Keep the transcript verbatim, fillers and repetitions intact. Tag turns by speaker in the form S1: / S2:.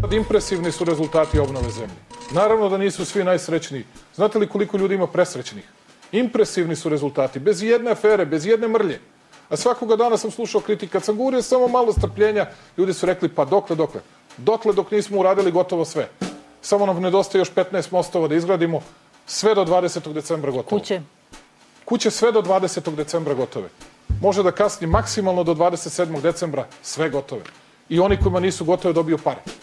S1: Impresivni su rezultati obnove zemlje. Naravno da nisu svi najsrećniji. Znate li koliko ljudi ima presrećnih? Impresivni su rezultati, bez jedne afere, bez jedne mrlje. A svakoga dana sam slušao kritik. Kad sam govorio samo malo strpljenja, ljudi su rekli, pa dokle, dokle? Dotle dok nismo uradili gotovo sve. Samo nam nedostaje još petnaest mostova da izgradimo, sve do dvadesetog decembra gotovo.
S2: Kuće?
S1: Kuće sve do dvadesetog decembra gotove. Može da kasni maksimalno do dvadeset sedmog decembra, sve gotove. I oni kojima nisu gotove dobiju pare.